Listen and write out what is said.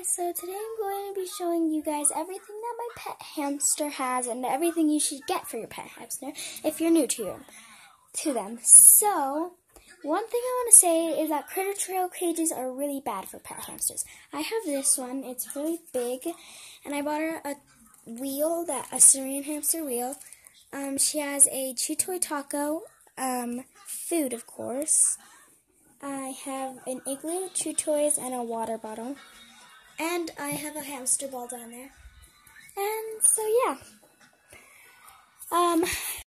So today I'm going to be showing you guys everything that my pet hamster has and everything you should get for your pet hamster if you're new to them. So, one thing I want to say is that critter trail cages are really bad for pet hamsters. I have this one. It's really big, and I bought her a wheel, a Syrian hamster wheel. She has a chew toy taco, food of course. I have an igloo, chew toys, and a water bottle. And I have a hamster ball down there. And so yeah.